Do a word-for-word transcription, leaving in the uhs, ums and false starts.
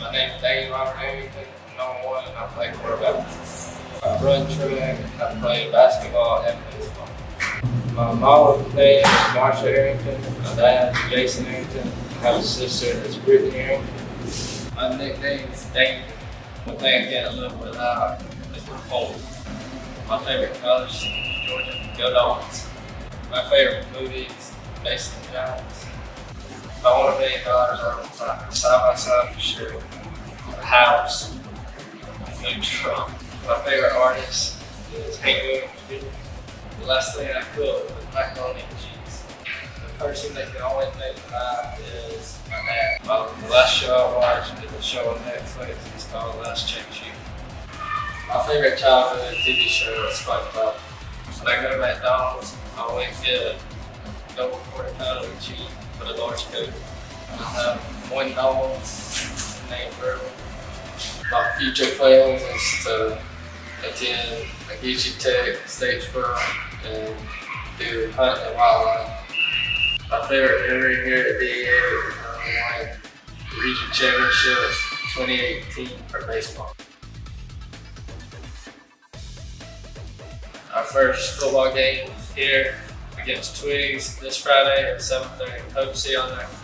My name is Emanuel County. I'm number one, and I play quarterback. I run track, I play basketball and baseball. My mom name is Marsha Arrington. My dad is Jason Arrington. I have a sister that's Brittany Arrington. My nickname is David. One thing I can't live without is the phone. My favorite colors is Georgia. Go Dogs. My favorite movie is Mason Jones. If I want a million dollars, I would buy side by side for sure. A house, a new truck. My favorite artist is Emanuel County. The last thing I cook is macaroni and cheese. The person that can always make me laugh is my dad. Um, the last show I watched is a show on Netflix. It's called Last Check Sheet. My favorite childhood T V show is SpongeBob. When I go to McDonald's, I always get a double quarter pounder with cheese for the large coke. I have one dog named Burl. My future plans is to attend Aguichi Tech, State Farm, and do hunting and wildlife. My favorite memory here at D E A is when I won the region championships twenty eighteen for baseball. Our first football game here against Twigs this Friday at seven thirty. Hope to see y'all there.